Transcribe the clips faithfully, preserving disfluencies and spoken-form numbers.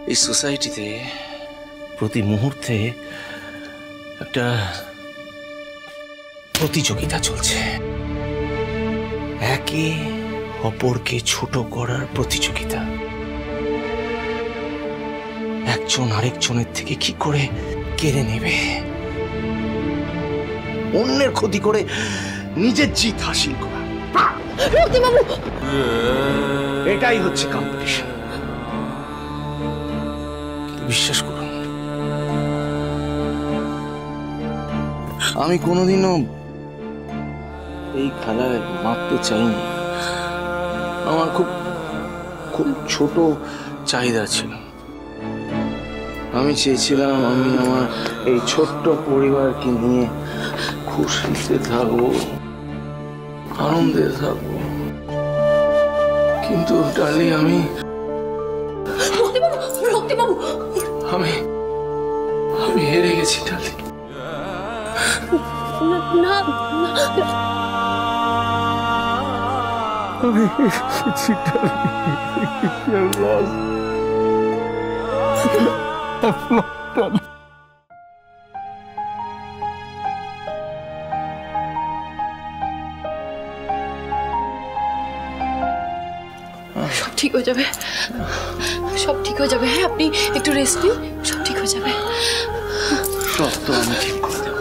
এই সোসাইটিতে প্রতি মুহূর্তে একটা প্রতিযোগিতা চলছে, একে অপরকে ছোট করার প্রতিযোগিতা। একজন আরেকজনের থেকে কি করে কেড়ে নেবে, অন্যের ক্ষতি করে নিজের জিত হাসিল করা, এটাই হচ্ছে কম্পিটিশন। বিশ্বাস করুন, আমি কোনোদিনও এই খেলায় মারতে চাইনি। আমার খুব খুব ছোট চাহিদা ছিল। আমি চেয়েছিলাম আমি আমার এই ছোট্ট পরিবারকে নিয়ে খুশিতে থাকবো, আনন্দে থাকবো। কিন্তু ডালি আমি আমি আমি হেরে গেছি ডালি। না আমি হেরেছি ডালি। সব ঠিক হয়ে যাবে, সব ঠিক হয়ে যাবে। হ্যাঁ, আপনি একটু রেস্ট নিন, সব ঠিক হয়ে যাবে। সব তো আমি ঠিক করে দেব,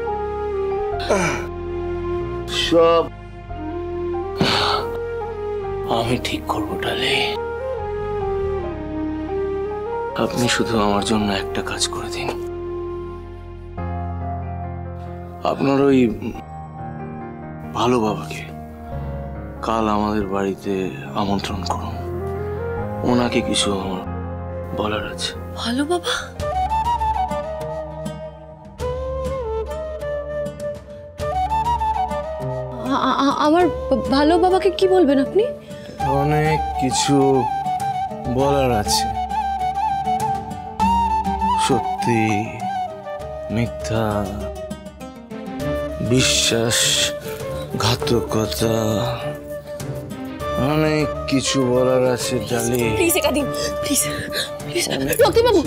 সব আমি ঠিক করবো ডালি। আপনি শুধু আমার জন্য একটা কাজ করে দিন। আপনার ওই ভালো বাবাকে কাল আমাদের বাড়িতে আমন্ত্রণ করুন, ওনাকে কিছু আমার বলার আছে। ভালো বাবা? আমার ভালো বাবাকে কি বলবেন আপনি? অনেক কিছু বলার আছে, সত্যি মিথ্যা, বিশ্বাস ঘাতকতা, অনেক কিছু বলার আছে ডালি। প্লিজ এটা দিন, প্লিজ প্লিজ। রক্তিম বাবু,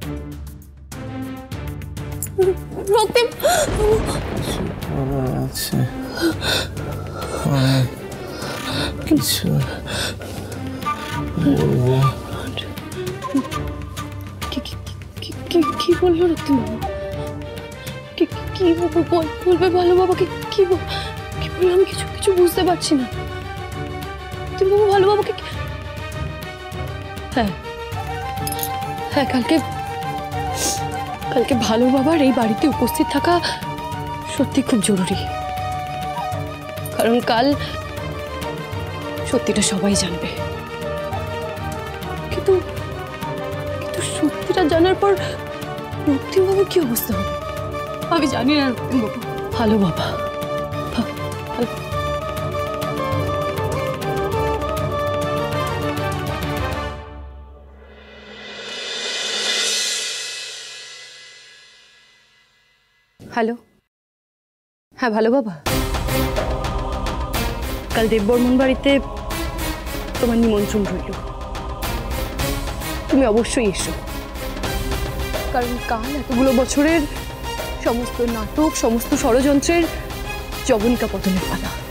রক্তিম কিছু বলার আছে, অনেক কিছু বলবো। কি বললো রক্তিম বাবু? কি বলবে ভালো বাবাকে? কি কি বললো? আমি কিছু কিছু বুঝতে পারছি না। রক্তিম বাবু ভালো বাবাকে? হ্যাঁ হ্যাঁ কালকে কালকে ভালো বাবার এই বাড়িতে উপস্থিত থাকা সত্যি খুব জরুরি, কারণ কাল সত্যিটা সবাই জানবে। কিন্তু কিন্তু সত্যিটা জানার পর রক্তিম বাবুর কি অবস্থা হবে আমি জানি না। রক্তিম বাবু ভালো বাবা, হ্যালো। হ্যাঁ ভালো বাবা, কাল দেববর্মন বাড়িতে তোমার নিমন্ত্রণ রইল, তুমি অবশ্যই এসো। কারণ কাল এতগুলো বছরের সমস্ত নাটক, সমস্ত ষড়যন্ত্রের জবনিকা পতনের পালা।